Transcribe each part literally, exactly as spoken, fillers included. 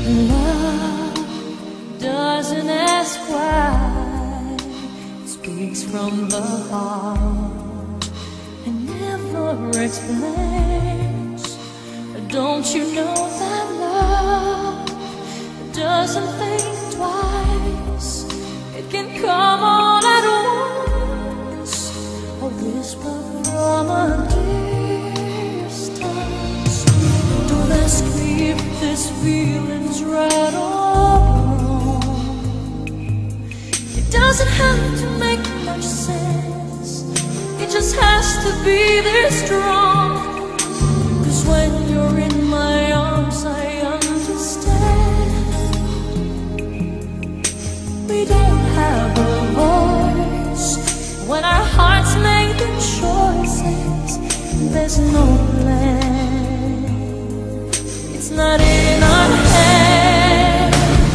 Love doesn't ask why, it speaks from the heart and never explains. Don't you know that love doesn't think twice? It can come on at once, a whisper from a distance. Don't ask me if this feeling's right or wrong. It doesn't have to make much sense, it just has to be this strong. 'Cause when you're in my arms I understand. We don't have a voice when our hearts make the choices. There's no plan, it's not in our hands.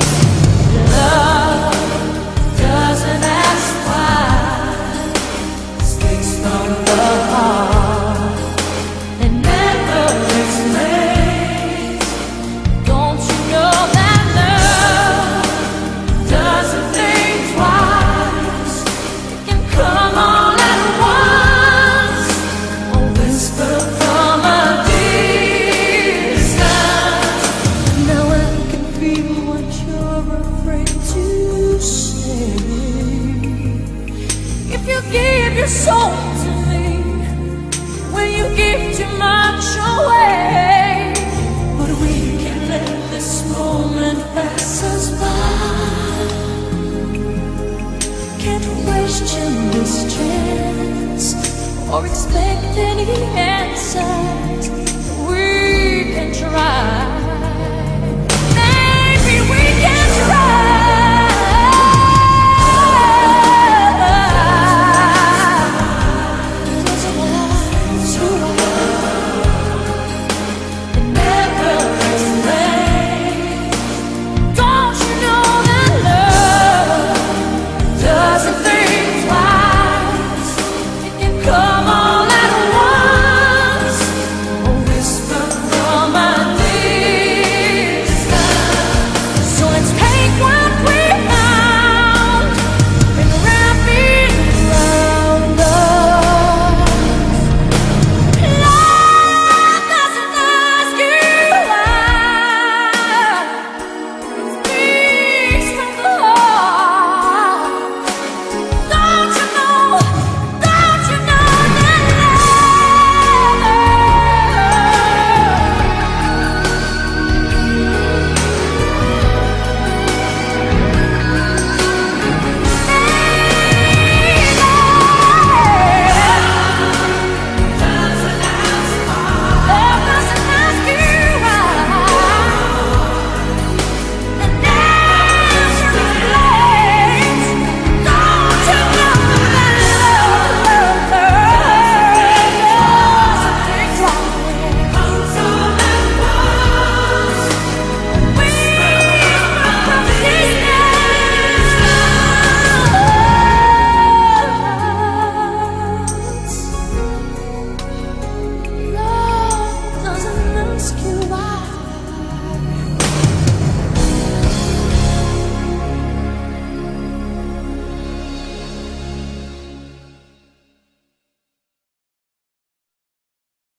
Love doesn't ask why, it speaks from the heart and never explains. Don't you know that love doesn't think twice? It can come on at once, a whisper from a distance. Now I can feel what you're afraid to say. If you give your soul to me, will you give too much away? But we can let this moment pass us by. Can't question this chance or expect any answers. We can try.